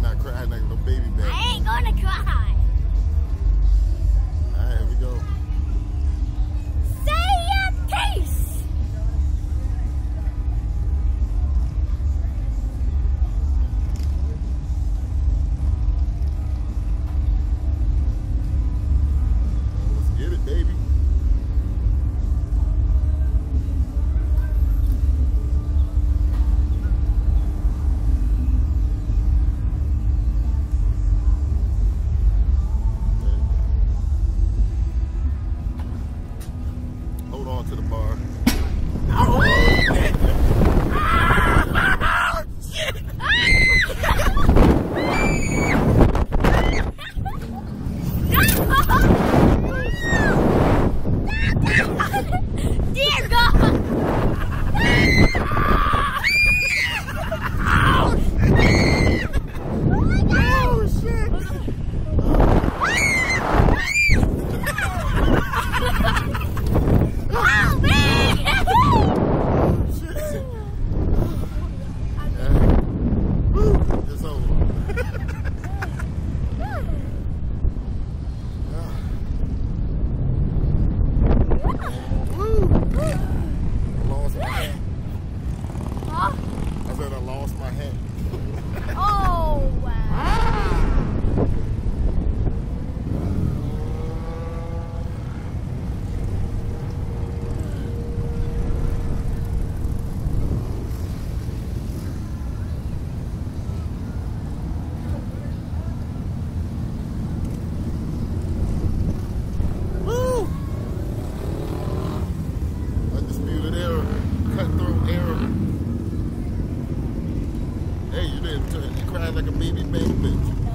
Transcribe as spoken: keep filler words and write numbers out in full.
not crying like a little baby baby. I ain't gonna cry. All right, here we go. Say your peace. Let's get it, baby. Hold on to the bar. Oh, shit. Oh, shit. Dear God. Oh, shit. Oh, man. Shit. Woo, it's over. Woo. I lost my hat. Huh? I said I lost my hat. Oh, wow. Woo! Undisputed era, cutthroat era. Hey, you didn't turn, you cried like a baby baby bitch.